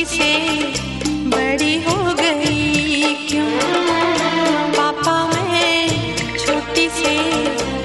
छोटी से बड़ी हो गई क्यों? पापा मैं छोटी से